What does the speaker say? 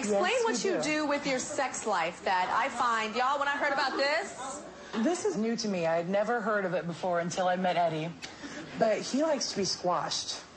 Explain Yes, what we you do with your sex life that I find, y'all, when I heard about this. This is new to me. I had never heard of it before until I met Eddie. But he likes to be squashed.